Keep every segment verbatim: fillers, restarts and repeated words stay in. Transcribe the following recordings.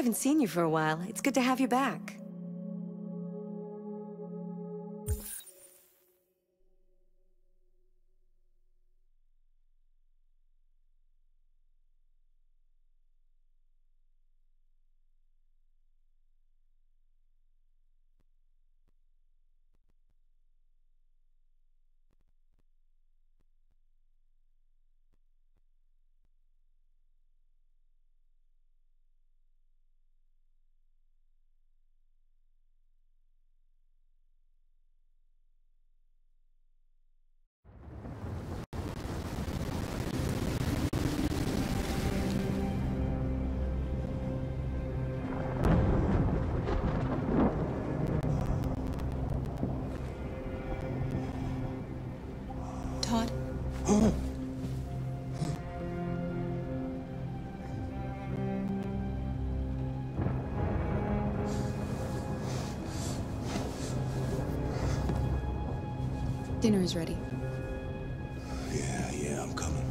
haven't seen you for a while. It's good to have you back. Todd? Dinner is ready. Yeah, yeah, I'm coming.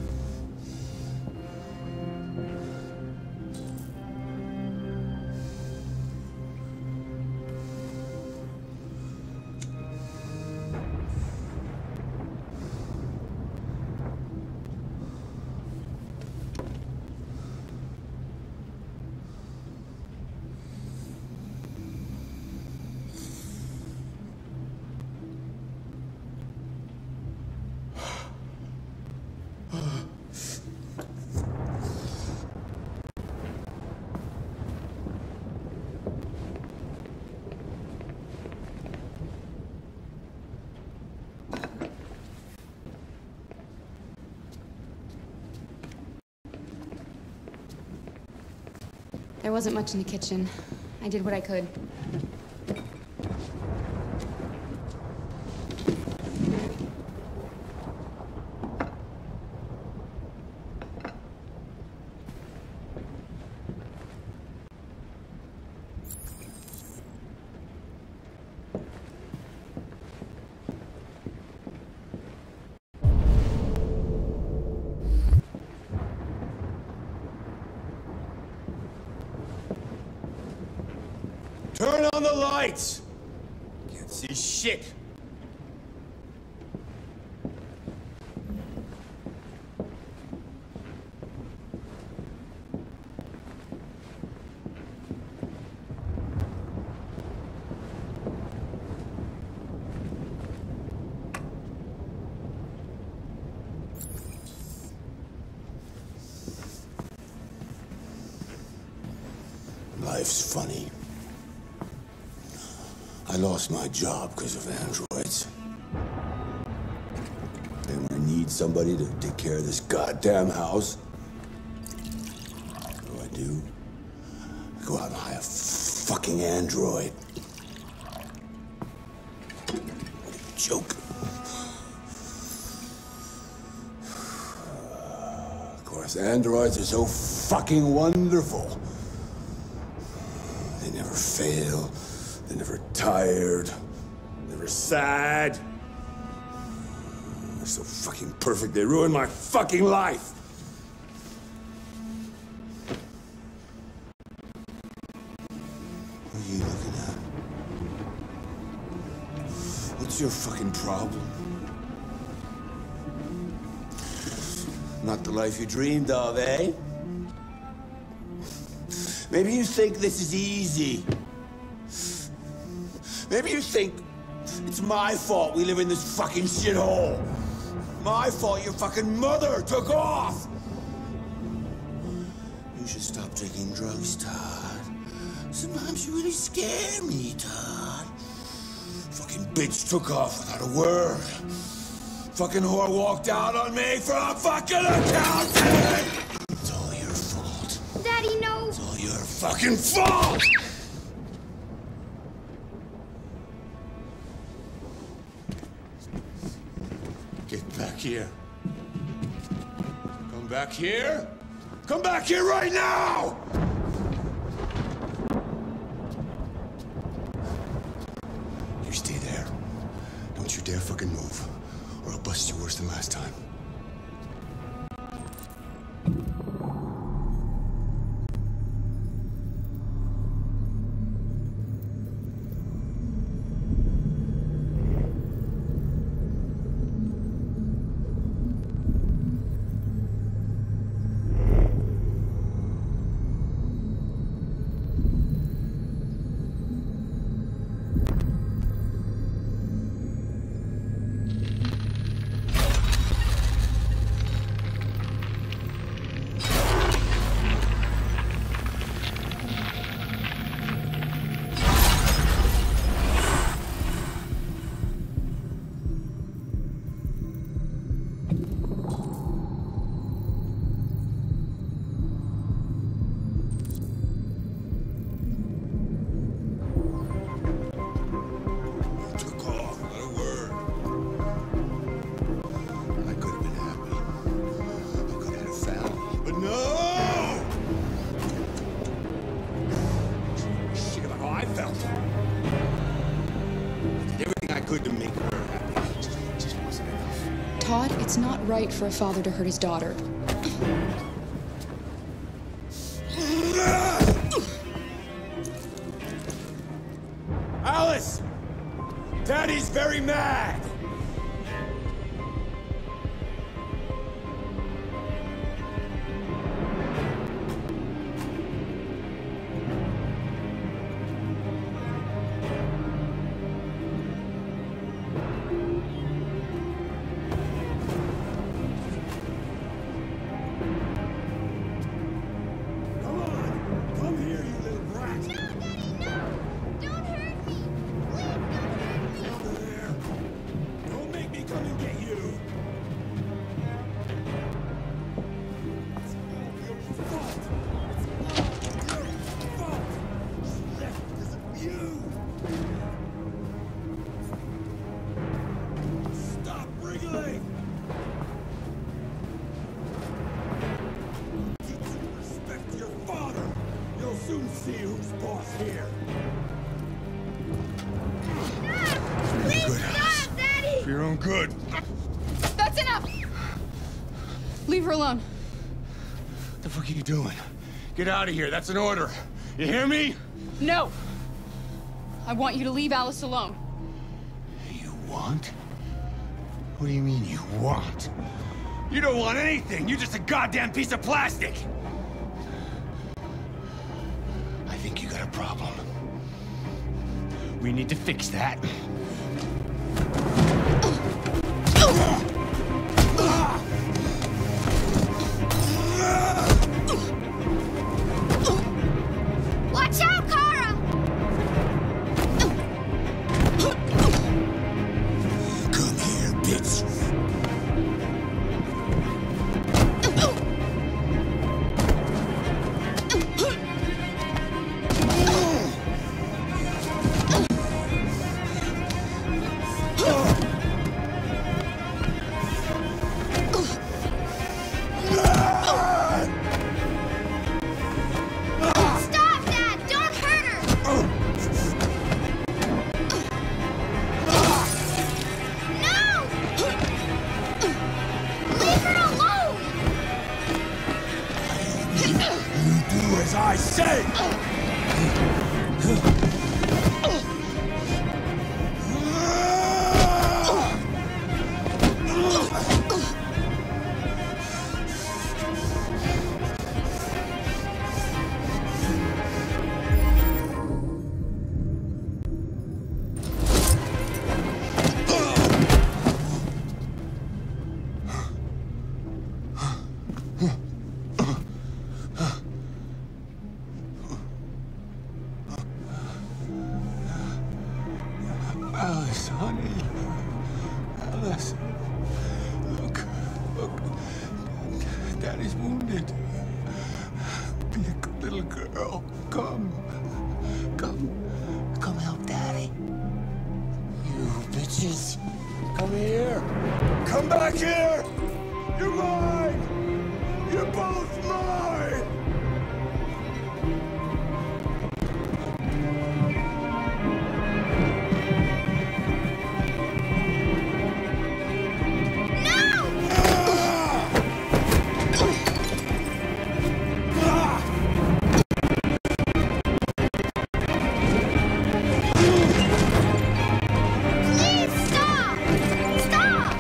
There wasn't much in the kitchen. I did what I could. Turn on the lights! Can't see shit! Life's funny. I lost my job because of androids. And when I need somebody to take care of this goddamn house, what do I do? I go out and hire a fucking android. What a joke. Of course, androids are so fucking wonderful. They never fail. They're never tired, never sad. They're so fucking perfect, they ruin my fucking life. What are you looking at? What's your fucking problem? Not the life you dreamed of, eh? Maybe you think this is easy. Maybe you think it's my fault we live in this fucking shithole. My fault your fucking mother took off. You should stop taking drugs, Todd. Sometimes you really scare me, Todd. Fucking bitch took off without a word. Fucking whore walked out on me for a fucking accountant. It's all your fault. Daddy, no. It's all your fucking fault. Get back here. Come back here. Come back here right now! You stay there. Don't you dare fucking move, or I'll bust you worse than last time. felt. I did everything I could to make her happy. It just, it just wasn't enough. Todd, it's not right for a father to hurt his daughter. Alice! Daddy's very mad! See who's boss here. Dad, please good, stop, Alice. Daddy! For your own good. That's enough! Leave her alone. What the fuck are you doing? Get out of here. That's an order. You hear me? No! I want you to leave Alice alone. You want? What do you mean you want? You don't want anything. You're just a goddamn piece of plastic. I think you got a problem. We need to fix that. Watch out, Kara! Come here, bitch. Stop, Dad! Don't hurt her! No! Leave her alone! You do as I say! Alice, honey. Alice. Look. Look. Daddy's wounded. Be a good little girl. Come. Come. Come help Daddy. You bitches. Come here. Come back here. You're mine. You're both mine. Please stop! Stop!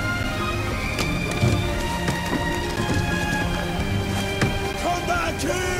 Come back here!